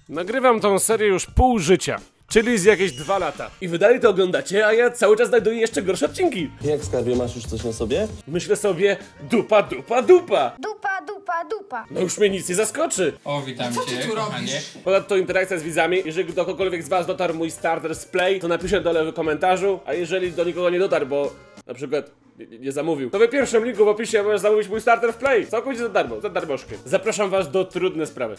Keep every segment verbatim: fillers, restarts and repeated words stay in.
Nagrywam tą serię już pół życia, czyli z jakieś dwa lata. I wy dalej to oglądacie, a ja cały czas znajduję jeszcze gorsze odcinki. Jak, skarbie, masz już coś na sobie? Myślę sobie, dupa, dupa, dupa. Dupa, dupa, dupa. No już mnie nic nie zaskoczy. O, witam Co ty cię, tu kochanie. robisz? Ponadto interakcja z widzami. Jeżeli do kogokolwiek z was dotarł mój starter z Play, to napiszę dole w komentarzu. A jeżeli do nikogo nie dotarł, bo na przykład nie, nie zamówił, to w pierwszym linku w opisie możesz zamówić mój starter w Play. Całkowicie za darmo, za darmożkę. Zapraszam was do Trudne Sprawy.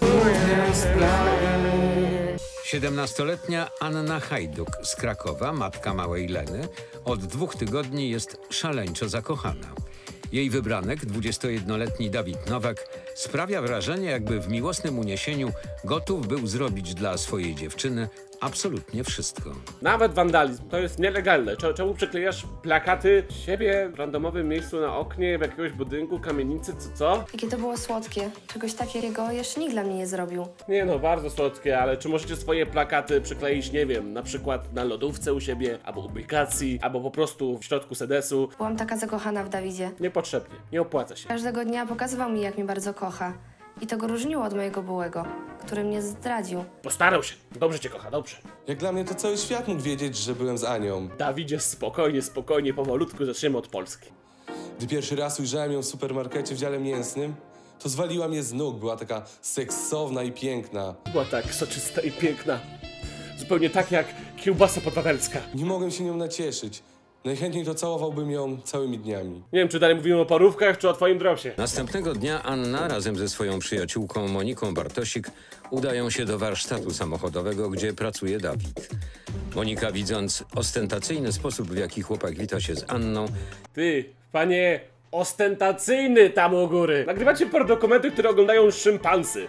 siedemnastoletnia Anna Hajduk z Krakowa, matka małej Leny, od dwóch tygodni jest szaleńczo zakochana. Jej wybranek, dwudziestojednoletni Dawid Nowak, sprawia wrażenie, jakby w miłosnym uniesieniu gotów był zrobić dla swojej dziewczyny absolutnie wszystko. Nawet wandalizm, to jest nielegalne. Czemu przyklejasz plakaty siebie w randomowym miejscu na oknie, w jakiegoś budynku, kamienicy, co co? Jakie to było słodkie. Czegoś takiego jeszcze nikt dla mnie nie zrobił. Nie no, bardzo słodkie, ale czy możecie swoje plakaty przykleić, nie wiem, na przykład na lodówce u siebie, albo u aplikacji, albo po prostu w środku sedesu? Byłam taka zakochana w Dawidzie. Niepotrzebnie, nie opłaca się. Każdego dnia pokazywał mi, jak mnie bardzo kocha. I to go różniło od mojego byłego, który mnie zdradził. Postarał się, dobrze cię kocha, dobrze. Jak dla mnie to cały świat mógł wiedzieć, że byłem z Anią. Dawidzie, spokojnie, spokojnie, powolutku zaczniemy od Polski. Gdy pierwszy raz ujrzałem ją w supermarkecie w dziale mięsnym, to zwaliła mnie z nóg. Była taka seksowna i piękna. Była tak soczysta i piękna. Zupełnie tak jak kiełbasa podwawelska. Nie mogłem się nią nacieszyć. Najchętniej to całowałbym ją całymi dniami. Nie wiem, czy dalej mówimy o parówkach, czy o twoim drosie. Następnego dnia Anna razem ze swoją przyjaciółką Moniką Bartosik udają się do warsztatu samochodowego, gdzie pracuje Dawid. Monika, widząc ostentacyjny sposób, w jaki chłopak wita się z Anną, Ty, panie ostentacyjny tam u góry. Nagrywacie dokumenty, które oglądają szympansy.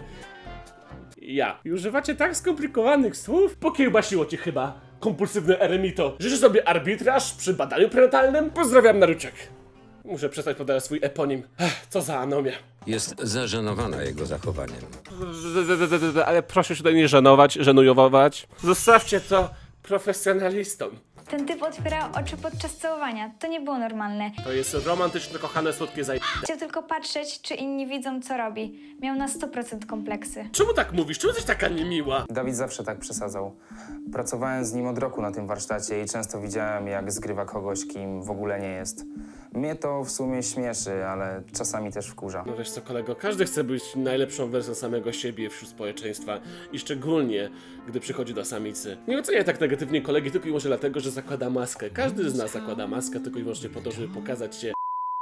Ja. I używacie tak skomplikowanych słów? Pokiełbasiło cię chyba, kompulsywny eremito. Życzę sobie arbitraż przy badaniu prenatalnym? Pozdrawiam, Naruciak. Muszę przestać podawać swój eponim. Ech, co za anomia. jest zażenowana jego zachowaniem. Ale proszę się tutaj nie żenować, żenujować. Zostawcie to profesjonalistom. Ten typ otwierał oczy podczas całowania. To nie było normalne. To jest romantyczne, kochane, słodkie zaj... Chciał tylko patrzeć, czy inni widzą, co robi. Miał na sto procent kompleksy. Czemu tak mówisz? Czemu jesteś taka niemiła? Dawid zawsze tak przesadzał. Pracowałem z nim od roku na tym warsztacie i często widziałem, jak zgrywa kogoś, kim w ogóle nie jest. Mnie to w sumie śmieszy, ale czasami też wkurza. No wiesz co, kolego, każdy chce być najlepszą wersją samego siebie wśród społeczeństwa i szczególnie, gdy przychodzi do samicy. Nie oceniaj tak negatywnie kolegi tylko i wyłącznie dlatego, że zakłada maskę. Każdy z nas zakłada maskę tylko i wyłącznie po to, żeby pokazać się.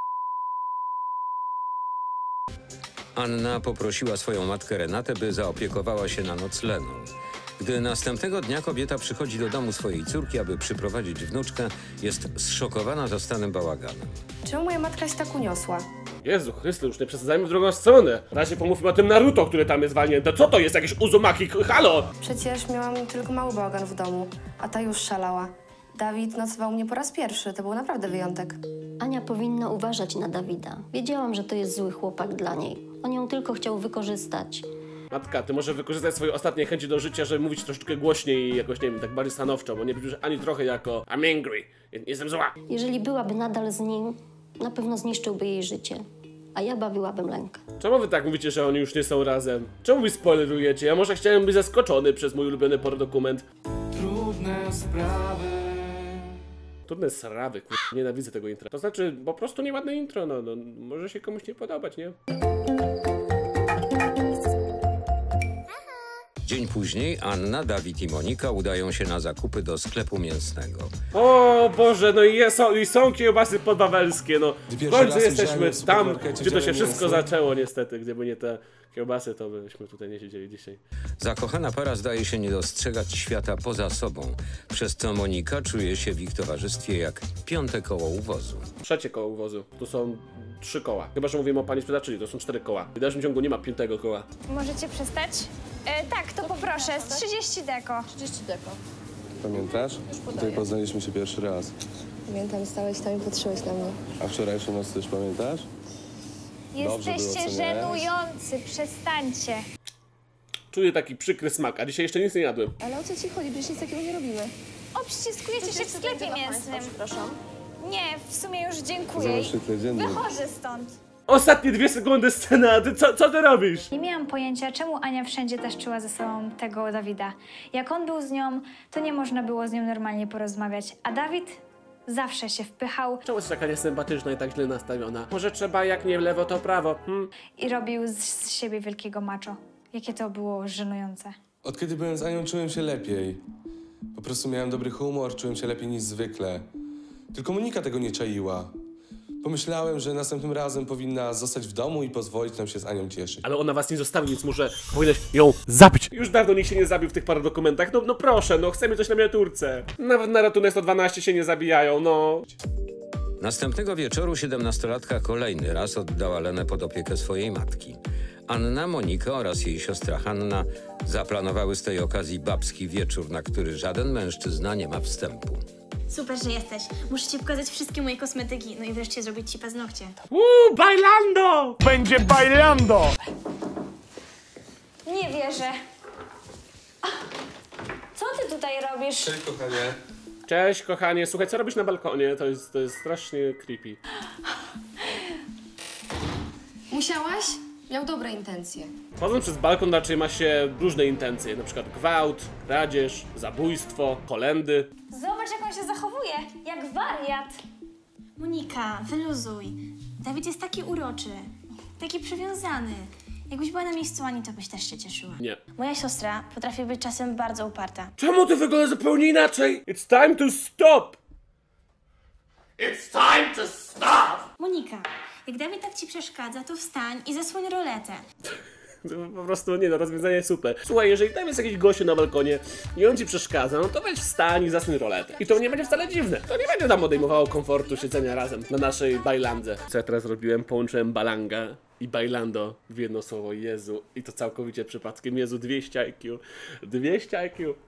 Anna poprosiła swoją matkę Renatę, by zaopiekowała się na noc Leną. Gdy następnego dnia kobieta przychodzi do domu swojej córki, aby przyprowadzić wnuczkę, jest zszokowana zastanym bałaganem. Czemu moja matka się tak uniosła? Jezu Chryste, już nie przesadzajmy w drugą stronę. Na razie pomówmy o tym Naruto, które tam jest walnięte. Co to jest? Jakieś Uzumaki? Halo! Przecież miałam tylko mały bałagan w domu, a ta już szalała. Dawid nocował mnie po raz pierwszy, to był naprawdę wyjątek. Ania powinna uważać na Dawida. Wiedziałam, że to jest zły chłopak dla niej. On ją tylko chciał wykorzystać. Matka, ty może wykorzystać swoje ostatnie chęci do życia, żeby mówić troszeczkę głośniej i jakoś, nie wiem, tak bardziej stanowczo, bo nie brzmisz ani trochę jako I'm angry, jestem zła. Jeżeli byłaby nadal z nim, na pewno zniszczyłby jej życie. A ja bawiłabym Lenkę. Czemu wy tak mówicie, że oni już nie są razem? Czemu wy spoilerujecie? Ja może chciałem być zaskoczony przez mój ulubiony pornodokument. Trudne sprawy. Trudne sprawy, kur... nienawidzę tego intra. To znaczy, po prostu nieładne intro, no, no może się komuś nie podobać, nie? Dzień później Anna, Dawid i Monika udają się na zakupy do sklepu mięsnego. O Boże, no i, jest, są, i są kiełbasy podwawelskie, no. W Pierwszy końcu raz jesteśmy ujrzałem w tam, supermarkecie gdzie to się dziale wszystko mięsne. zaczęło niestety. Gdyby nie te kiełbasy, to byśmy tutaj nie siedzieli dzisiaj. Zakochana para zdaje się nie dostrzegać świata poza sobą, przez co Monika czuje się w ich towarzystwie jak piąte koło u wozu. Trzecie koło uwozu. Tu są trzy koła. Chyba że mówimy o pani sprzedawczyni, to są cztery koła. W dalszym ciągu nie ma piątego koła. Możecie przestać? E, tak, to poproszę. Z trzydzieści deko. trzydzieści deko. Pamiętasz? Tutaj poznaliśmy się pierwszy raz. Pamiętam, stałeś tam i patrzyłeś na mnie. A wczorajszą noc też pamiętasz? Dobrze Jesteście było, co nie? żenujący, przestańcie. Czuję taki przykry smak, a dzisiaj jeszcze nic nie jadłem. Ale o co ci chodzi? Przecież nic takiego nie robimy. Obściskujecie się w sklepie mięsnym. Przepraszam. Nie, w sumie już dziękuję. Załóż się tyle dziennie. Wychodzę stąd. Ostatnie dwie sekundy sceny, a ty co, co ty robisz? Nie miałam pojęcia, czemu Ania wszędzie taszczyła ze sobą tego Dawida. Jak on był z nią, to nie można było z nią normalnie porozmawiać, a Dawid zawsze się wpychał Czemu jest taka niesympatyczna i tak źle nastawiona? Może trzeba jak nie w lewo, to prawo, hm? i robił z, z siebie wielkiego macho. Jakie to było żenujące. Od kiedy byłem z Anią, czułem się lepiej. Po prostu miałem dobry humor, czułem się lepiej niż zwykle. Tylko Monika tego nie czaiła. Pomyślałem, że następnym razem powinna zostać w domu i pozwolić nam się z Anią cieszyć. Ale ona was nie zostawi, więc może powinieneś ją zabić. Już dawno nikt się nie zabił w tych paru dokumentach. No, no proszę, no chcemy coś na miniaturce. Nawet na ratunek sto dwanaście się nie zabijają, no. Następnego wieczoru siedemnastolatka kolejny raz oddała Lenę pod opiekę swojej matki. Anna, Monika oraz jej siostra Hanna zaplanowały z tej okazji babski wieczór, na który żaden mężczyzna nie ma wstępu. Super, że jesteś. Muszę ci pokazać wszystkie moje kosmetyki, no i wreszcie zrobić ci paznokcie. Uuu, bailando! Będzie bailando! Nie wierzę. Co ty tutaj robisz? Cześć, kochanie. Cześć, kochanie. Słuchaj, co robisz na balkonie? To jest, to jest strasznie creepy. Musiałaś? Miał dobre intencje. Chodząc przez balkon raczej ma się różne intencje. Na przykład gwałt, kradzież, zabójstwo, kolendy. Zobacz, jak on się zachowuje, jak wariat. Monika, wyluzuj. Dawid jest taki uroczy, taki przywiązany. Jakbyś była na miejscu Ani, to byś też się cieszyła. Nie. Moja siostra potrafi być czasem bardzo uparta. Czemu ty wyglądasz zupełnie inaczej? It's time to stop! It's time to stop! Monika, jak Dawid tak ci przeszkadza, to wstań i zasłoń roletę. Po prostu nie no, rozwiązanie jest super. Słuchaj, jeżeli tam jest jakiś gościu na balkonie i on ci przeszkadza, no to weź wstań i zasłoń roletę. I to nie będzie wcale dziwne. To nie będzie nam odejmowało komfortu siedzenia razem na naszej bajlandze. Co ja teraz robiłem? Połączyłem balanga i bailando w jedno słowo. Jezu. I to całkowicie przypadkiem. Jezu, dwieście I Q. dwieście I Q.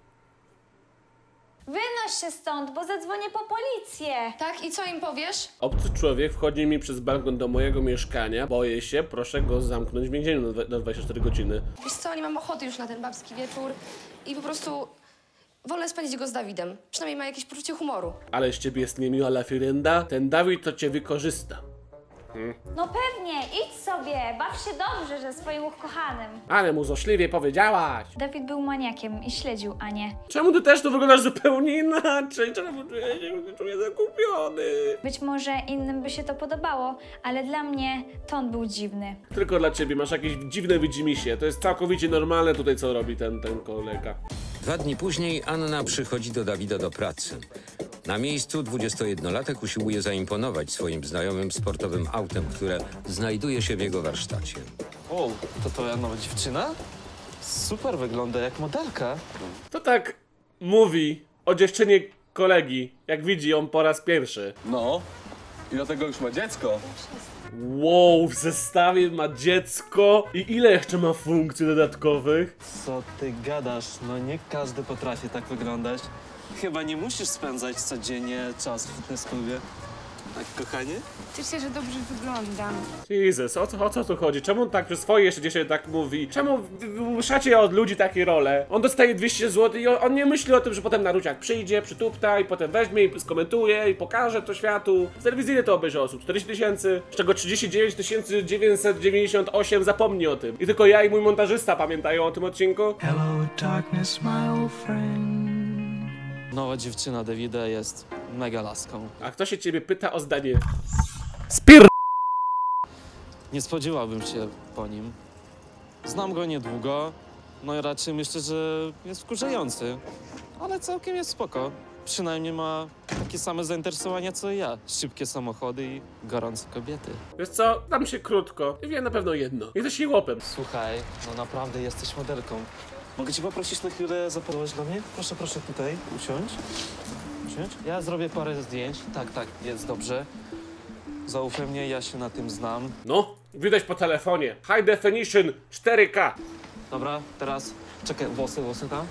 Wynoś się stąd, bo zadzwonię po policję. Tak, i co im powiesz? Obcy człowiek wchodzi mi przez balkon do mojego mieszkania. Boję się, proszę go zamknąć w więzieniu na dwa- na dwadzieścia cztery godziny. Wiesz co, nie mam ochoty już na ten babski wieczór i po prostu wolę spędzić go z Dawidem. Przynajmniej ma jakieś poczucie humoru. Ale z ciebie jest niemiła lafirenda. Ten Dawid to cię wykorzysta. No pewnie, idź sobie, baw się dobrze, że swoim ukochanym. Ale mu złośliwie powiedziałaś. Dawid był maniakiem i śledził Anię. Czemu ty też tu wyglądasz zupełnie inaczej? Czemu czuję się czuję zakupiony? Być może innym by się to podobało, ale dla mnie to on był dziwny. Tylko dla ciebie masz jakieś dziwne widzimisię. To jest całkowicie normalne tutaj, co robi ten, ten kolega. Dwa dni później Anna przychodzi do Dawida do pracy. Na miejscu dwudziestojednolatek usiłuje zaimponować swoim znajomym sportowym autem, które znajduje się w jego warsztacie. O, to twoja nowa dziewczyna? Super, wygląda jak modelka. To tak mówi o dziewczynie kolegi, jak widzi ją po raz pierwszy. No, i do tego już ma dziecko. Wow, w zestawie ma dziecko i ile jeszcze ma funkcji dodatkowych? Co ty gadasz? No nie każdy potrafi tak wyglądać. Chyba nie musisz spędzać codziennie czas w fitness-klubie. Tak, kochanie? Cieszę, że dobrze wyglądam. Jezus, o co, o co tu chodzi? Czemu on tak przez swoje jeszcze dzisiaj tak mówi? Czemu wymuszacie od ludzi takie role? On dostaje dwieście złotych i on, on nie myśli o tym, że potem Naruciak przyjdzie, przytupta i potem weźmie i skomentuje i pokaże to światu. W telewizji ile to obejrzy osób? czterdzieści tysięcy, z czego trzydzieści dziewięć tysięcy dziewięćset dziewięćdziesiąt osiem zapomni o tym. I tylko ja i mój montażysta pamiętają o tym odcinku. Hello darkness, my old friend. Nowa dziewczyna Davida jest mega laską. A kto się ciebie pyta o zdanie? Spier... Nie spodziewałbym się po nim. Znam go niedługo, no i raczej myślę, że jest wkurzający. Ale całkiem jest spoko. Przynajmniej ma takie same zainteresowania co ja. Szybkie samochody i gorące kobiety. Wiesz co? Dam się krótko. I wiem na pewno jedno. Jesteś jełopem. Słuchaj, no naprawdę jesteś modelką. Mogę cię poprosić na chwilę zaparować dla mnie? Proszę, proszę tutaj usiąść. Usiąść. Ja zrobię parę zdjęć. Tak, tak, jest dobrze. Zaufaj mnie, ja się na tym znam. No, widać po telefonie. High definition cztery K. Dobra, teraz czekaj, włosy, włosy tam.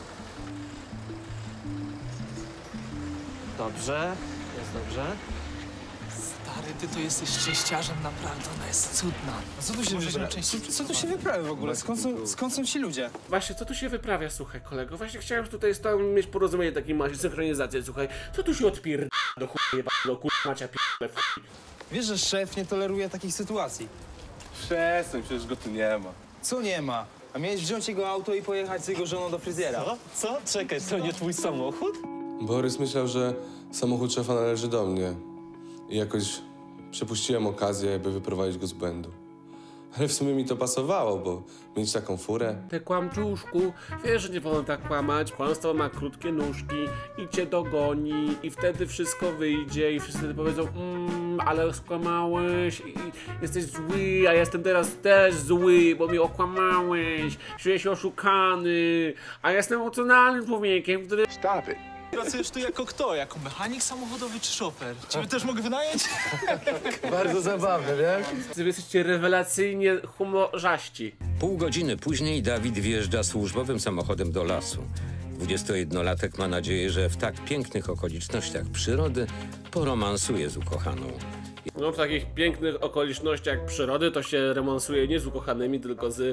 Dobrze, jest dobrze. Stary, ty to jesteś szczęściarzem, naprawdę, ona jest cudna. A co tu się wyprawia? Co, co tu się wyprawia w ogóle? Skąd są, skąd są ci ludzie? Właśnie, co tu się wyprawia, słuchaj, kolego? Właśnie chciałem tutaj z tobą mieć porozumienie, takiej macie synchronizację, słuchaj. Co tu się odpier... do chuj, do kur... macia pierdolę w chuj. Wiesz, że szef nie toleruje takich sytuacji. Przestań, przecież go tu nie ma. Co nie ma? A miałeś wziąć jego auto i pojechać z jego żoną do fryzjera. Co? Co? Czekaj, to nie twój samochód? Borys myślał, że samochód szefa należy do mnie. I jakoś przepuściłem okazję, by wyprowadzić go z błędu. Ale w sumie mi to pasowało, bo mieć taką furę... Ty kłamczuszku, wiesz, że nie wolno tak kłamać. Kłamstwo ma krótkie nóżki i cię dogoni i wtedy wszystko wyjdzie i wszyscy powiedzą mmm, ale skłamałeś i jesteś zły, a ja jestem teraz też zły, bo mnie okłamałeś, czuję się oszukany, a ja jestem emocjonalnym człowiekiem, który... Stop it. Pracujesz tu jako kto? Jako mechanik samochodowy czy szofer? Ciebie też mogę wynająć? Bardzo zabawne, wiesz? Wy jesteście rewelacyjnie humorzaści. Pół godziny później Dawid wjeżdża służbowym samochodem do lasu. dwudziestojednolatek ma nadzieję, że w tak pięknych okolicznościach przyrody poromansuje z ukochaną. No w takich pięknych okolicznościach przyrody to się romansuje nie z ukochanymi, tylko z...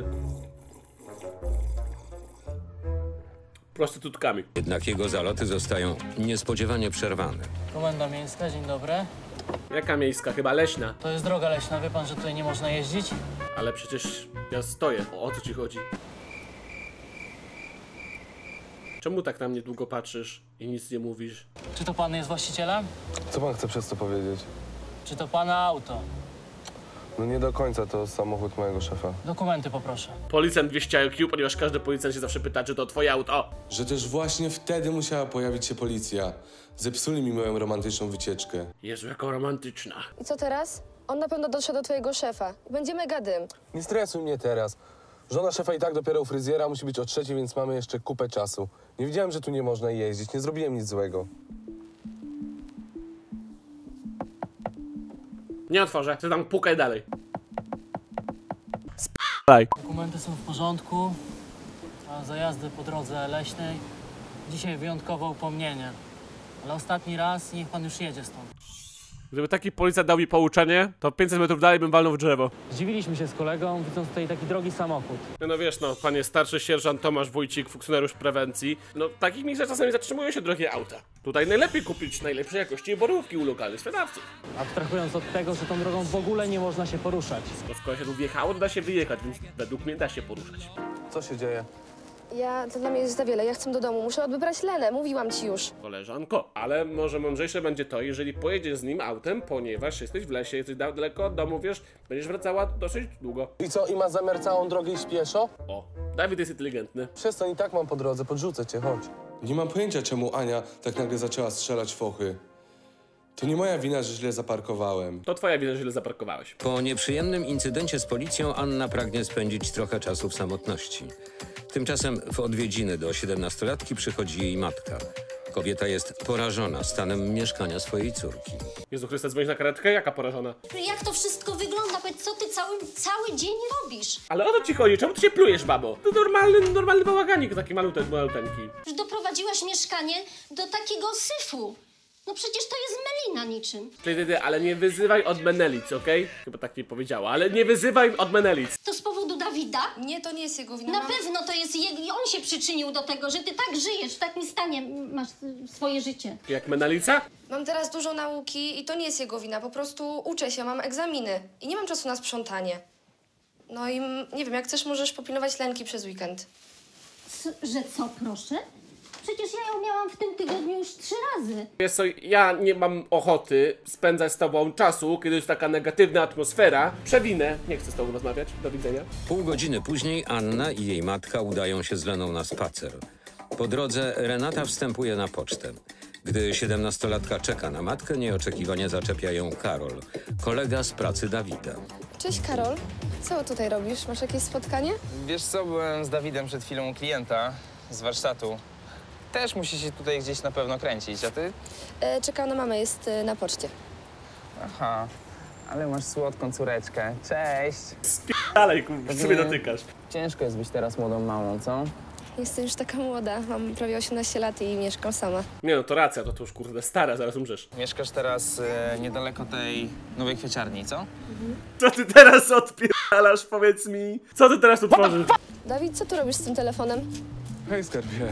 prostytutkami. Jednak jego zaloty zostają niespodziewanie przerwane. Komenda miejska, dzień dobry. Jaka miejska? Chyba leśna. To jest droga leśna, wie pan, że tutaj nie można jeździć? Ale przecież ja stoję. O, o co ci chodzi? Czemu tak na mnie długo patrzysz i nic nie mówisz? Czy to pan jest właścicielem? Co pan chce przez to powiedzieć? Czy to pana auto? No nie do końca, to samochód mojego szefa. Dokumenty poproszę. Policjant dwieście I Q, ponieważ każdy policjant się zawsze pyta, czy to twoje auto. Że też właśnie wtedy musiała pojawić się policja. Zepsuli mi moją romantyczną wycieczkę. Jezu, jaka romantyczna. I co teraz? On na pewno dotrze do twojego szefa. Będzie mega dym. Nie stresuj mnie teraz. Żona szefa i tak dopiero u fryzjera musi być o trzeciej, więc mamy jeszcze kupę czasu. Nie wiedziałem, że tu nie można jeździć. Nie zrobiłem nic złego. Nie otworzę, ty tam pukaj dalej. Sp***aj. Dokumenty są w porządku. A za jazdę po drodze leśnej. Dzisiaj wyjątkowe upomnienie. Ale ostatni raz niech pan już jedzie stąd. Gdyby taki policjant dał mi pouczenie, to pięćset metrów dalej bym walnął w drzewo. Zdziwiliśmy się z kolegą, widząc tutaj taki drogi samochód. No wiesz, no, panie starszy sierżant Tomasz Wójcik, funkcjonariusz prewencji. No, w takich miejscach czasami zatrzymują się drogie auta. Tutaj najlepiej kupić najlepszej jakości borówki u lokalnych sprzedawców. Abstrahując od tego, że tą drogą w ogóle nie można się poruszać. Bo skoro się tu wjechało, to da się wyjechać, więc według mnie da się poruszać. Co się dzieje? Ja, to dla mnie jest za wiele. Ja chcę do domu. Muszę odebrać Lenę. Mówiłam ci już. Koleżanko, ale może mądrzejsze będzie to, jeżeli pojedziesz z nim autem, ponieważ jesteś w lesie, jesteś daleko od domu, wiesz, będziesz wracała dosyć długo. I co, i ma zamiar całą drogę iść pieszo? O, Dawid jest inteligentny. Przestań, i tak mam po drodze, podrzucę cię, chodź. Nie mam pojęcia, czemu Ania tak nagle zaczęła strzelać fochy. To nie moja wina, że źle zaparkowałem. To twoja wina, że źle zaparkowałeś. Po nieprzyjemnym incydencie z policją Anna pragnie spędzić trochę czasu w samotności. Tymczasem w odwiedziny do siedemnastolatki przychodzi jej matka. Kobieta jest porażona stanem mieszkania swojej córki. Jezu Chryste, dzwonisz na karetkę? Jaka porażona? Jak to wszystko wygląda? Powiedz, co ty cały, cały dzień robisz? Ale o co ci chodzi? Czemu ty się plujesz, babo? To normalny, normalny bałaganik, taki malutek, maluteńki. Że doprowadziłaś mieszkanie do takiego syfu. No przecież to jest melina niczym. Ty, ty, ty, ale nie wyzywaj od Menelic, okej? Okay? Chyba tak nie powiedziała, ale nie wyzywaj od Menelic. To z powodu Dawida? Nie, to nie jest jego wina. Na Mam... pewno to jest jego i on się przyczynił do tego, że ty tak żyjesz, w takim stanie masz y, swoje życie. Jak Menelica? Mam teraz dużo nauki i to nie jest jego wina. Po prostu uczę się, mam egzaminy i nie mam czasu na sprzątanie. No i mm, nie wiem, jak chcesz, możesz popilnować Lenki przez weekend. C że co, proszę? Przecież ja ją miałam w tym tygodniu już trzy razy. Wiesz co, ja nie mam ochoty spędzać z tobą czasu, kiedy jest taka negatywna atmosfera. Przewinę, nie chcę z tobą rozmawiać. Do widzenia. Pół godziny później Anna i jej matka udają się z Leną na spacer. Po drodze Renata wstępuje na pocztę. Gdy siedemnastolatka czeka na matkę, nieoczekiwanie zaczepia ją Karol, kolega z pracy Dawida. Cześć, Karol. Co tutaj robisz? Masz jakieś spotkanie? Wiesz co, byłem z Dawidem przed chwilą u klienta z warsztatu. Też musi się tutaj gdzieś na pewno kręcić, a ty? E, czekam na mamę, jest e, na poczcie. Aha, ale masz słodką córeczkę. Cześć! Dalej, kurwa, sobie dotykasz. Ciężko jest być teraz młodą mamą, co? Jestem już taka młoda, mam prawie osiemnaście lat i mieszkam sama. Nie no, to racja, to, to już kurde stara, zaraz umrzesz. Mieszkasz teraz e, niedaleko tej nowej kwieciarni, co? Mhm. Co ty teraz odpierdalasz, powiedz mi? Co ty teraz tu tworzysz? Dawid, co tu robisz z tym telefonem? Hej, skarbie.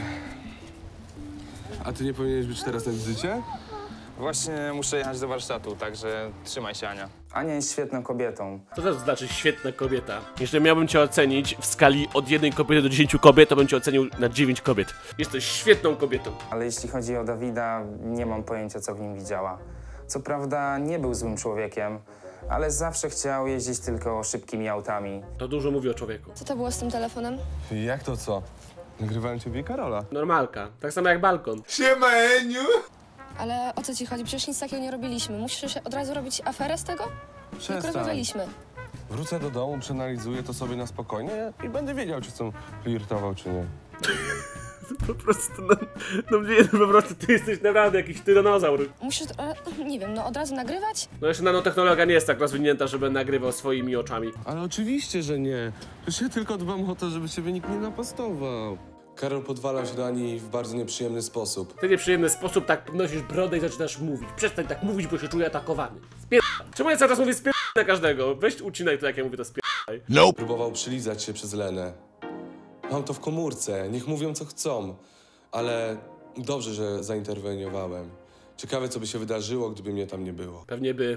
A ty nie powinieneś być teraz na wizycie? Właśnie muszę jechać do warsztatu, także trzymaj się, Ania. Ania jest świetną kobietą. Co to znaczy świetna kobieta? Jeżeli miałbym cię ocenić w skali od jednej kobiety do dziesięciu kobiet, to bym cię ocenił na dziewięć kobiet. Jesteś świetną kobietą. Ale jeśli chodzi o Dawida, nie mam pojęcia, co w nim widziała. Co prawda nie był złym człowiekiem, ale zawsze chciał jeździć tylko szybkimi autami. To dużo mówi o człowieku. Co to było z tym telefonem? Jak to co? Nagrywałem ciebie i Karola. Normalka. Tak samo jak balkon. Siema, Eniu! Ale o co ci chodzi? Przecież nic takiego nie robiliśmy. Musisz od razu robić aferę z tego? Tylko Przestań. rozmawialiśmy. Wrócę do domu, przeanalizuję to sobie na spokojnie i będę wiedział, czy chcę flirtował, czy nie. Po prostu, no, no nie, po prostu ty jesteś naprawdę jakiś tyranozaur. Musisz, e, nie wiem, no od razu nagrywać? No jeszcze nanotechnologia nie jest tak rozwinięta, żeby nagrywał swoimi oczami. Ale oczywiście, że nie. Przecież ja tylko dbam o to, żeby ciebie nikt nie napastował. Karol podwalał się do Ani w bardzo nieprzyjemny sposób. W ten nieprzyjemny sposób tak podnosisz brodę i zaczynasz mówić. Przestań tak mówić, bo się czuję atakowany. Spierdaj. Czemu ja cały czas mówię spierdaj na każdego? Weź ucinaj to, jak ja mówię, to spierdaj. No. Próbował przylizać się przez Lenę. Mam to w komórce, niech mówią co chcą. Ale dobrze, że zainterweniowałem. Ciekawe, co by się wydarzyło, gdyby mnie tam nie było. Pewnie by...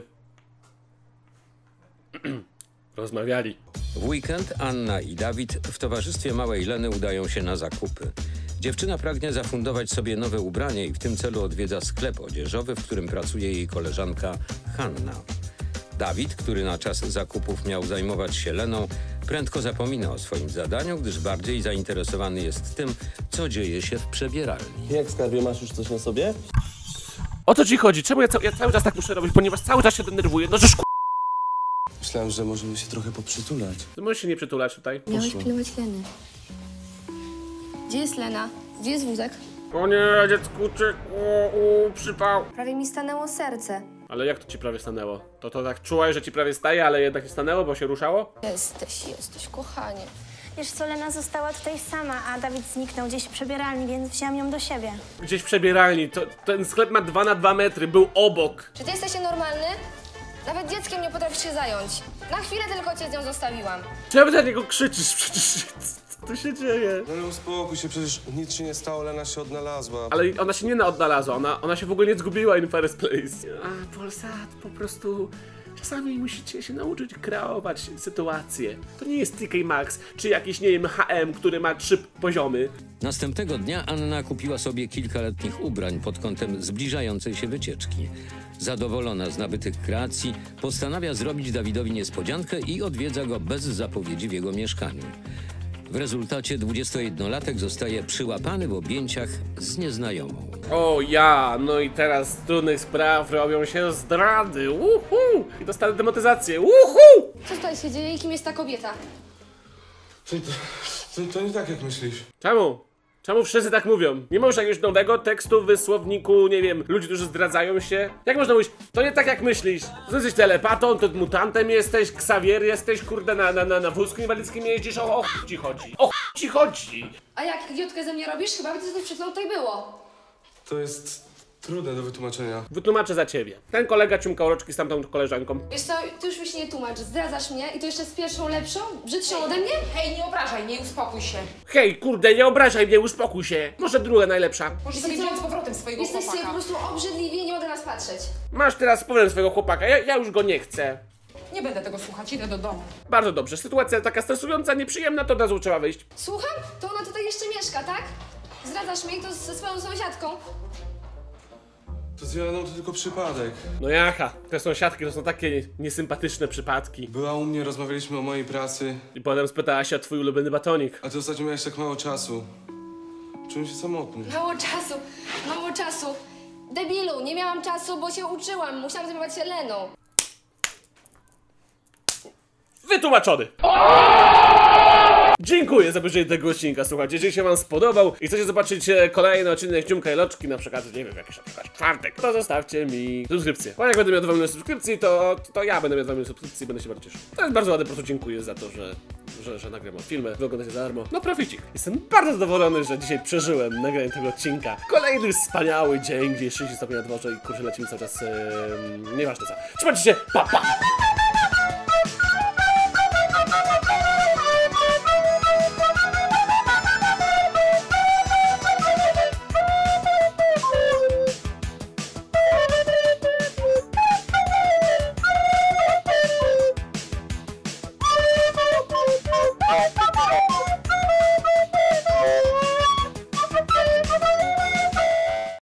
rozmawiali. W weekend Anna i Dawid w towarzystwie małej Leny udają się na zakupy. Dziewczyna pragnie zafundować sobie nowe ubranie i w tym celu odwiedza sklep odzieżowy, w którym pracuje jej koleżanka Hanna. Dawid, który na czas zakupów miał zajmować się Leną, prędko zapomina o swoim zadaniu, gdyż bardziej zainteresowany jest tym, co dzieje się w przebieralni. Jak, skarbie, masz już coś na sobie? O co ci chodzi? Czemu ja, ca ja cały czas tak muszę robić? Ponieważ cały czas się denerwuję. No żeż k***. Myślałem, że możemy się trochę poprzytulać. Ty możesz się nie przytulać tutaj. Miałeś pilnować Leny. Gdzie jest Lena? Gdzie jest wózek? O nie, dziecku, czy... O, o, przypał. Prawie mi stanęło serce. Ale jak to ci prawie stanęło? To to tak czułaś, że ci prawie staje, ale jednak nie stanęło, bo się ruszało? Jesteś, jesteś, kochanie. Wiesz co, Lena została tutaj sama, a Dawid zniknął gdzieś w przebieralni, więc wzięłam ją do siebie. Gdzieś w przebieralni. To, ten sklep ma dwa na dwa metry, był obok. Czy ty jesteś normalny? Nawet dzieckiem nie potrafisz się zająć. Na chwilę tylko cię z nią zostawiłam. Czemu ty na niego krzyczysz? Przecież co tu się dzieje? No ale uspokój się, przecież nic się nie stało, Lena się odnalazła. Ale ona się nie odnalazła, ona, ona się w ogóle nie zgubiła in first place. A Polsat, po prostu czasami musicie się nauczyć kreować sytuacje. To nie jest T K Maxx, czy jakiś, nie wiem, H M, który ma trzy poziomy. Następnego dnia Anna kupiła sobie kilka letnich ubrań pod kątem zbliżającej się wycieczki. Zadowolona z nabytych kreacji, postanawia zrobić Dawidowi niespodziankę i odwiedza go bez zapowiedzi w jego mieszkaniu. W rezultacie dwudziestojednolatek zostaje przyłapany w objęciach z nieznajomą. O ja, no i teraz z trudnych spraw robią się zdrady, uhu! I dostanę demotyzację, uhu! Co tutaj się dzieje i kim jest ta kobieta? To, to, to nie tak, jak myślisz. Czemu? Czemu wszyscy tak mówią? Nie ma już jakiegoś nowego tekstu w słowniku, nie wiem, ludzi, którzy zdradzają się? Jak można mówić? To nie tak jak myślisz. To jesteś telepatą, to mutantem jesteś, Xavier jesteś, kurde, na, na, na, na wózku inwalidzkim jeździsz, o, o ch... ci chodzi. O ch... ci chodzi. A jak idiotkę ze mnie robisz? Chyba widzę, że przed chwilą tutaj było. To jest trudne do wytłumaczenia. Wytłumaczę za ciebie. Ten kolega ciumkał roczki z tamtą koleżanką. Wiesz co, ty już mi się nie tłumacz. Zdradzasz mnie i to jeszcze z pierwszą lepszą? Brzydszą ode mnie? Hej, nie obrażaj mnie, uspokój się. Hej, kurde, nie obrażaj mnie, uspokój się. Może druga najlepsza. Możesz sobie wziąć z powrotem swojego Jesteście chłopaka. po prostu obrzydliwi i nie mogę nas patrzeć. Masz teraz powiem swojego chłopaka, ja, ja już go nie chcę. Nie będę tego słuchać, idę do domu. Bardzo dobrze, sytuacja taka stresująca, nieprzyjemna, to od razu trzeba wyjść. Słucham? To ona tutaj jeszcze mieszka, tak? Zdradzasz mnie i to ze swoją sąsiadką. To z Joanną to tylko przypadek. No jaha, te sąsiadki to są takie niesympatyczne przypadki. Była u mnie, rozmawialiśmy o mojej pracy. I potem spytała się o twój ulubiony batonik. A ty ostatnio miałeś tak mało czasu. Czułem się samotny. Mało czasu, mało czasu. Debilu, nie miałam czasu, bo się uczyłam. Musiałam zajmować się Leną. Wytłumaczony! Dziękuję za obejrzenie tego odcinka, słuchajcie, jeżeli się wam spodobał i chcecie zobaczyć kolejny odcinek Ciumka i Loczki, na przykład, nie wiem, jakiś na przykład czwartek, to zostawcie mi subskrypcję. Bo jak będę miał dwa miliony subskrypcji, to, to ja będę miał dwa miliony subskrypcji i będę się bardzo cieszył. To jest bardzo ładne, po prostu dziękuję za to, że, że, że nagrywam filmy, wy oglądacie za darmo. No proficik. Jestem bardzo zadowolony, że dzisiaj przeżyłem nagranie tego odcinka. Kolejny wspaniały dzień, gdzie jest trzydzieści stopni na dworze i kurczę, lecimy cały czas, yy, nieważne co. Trzymajcie się, pa pa!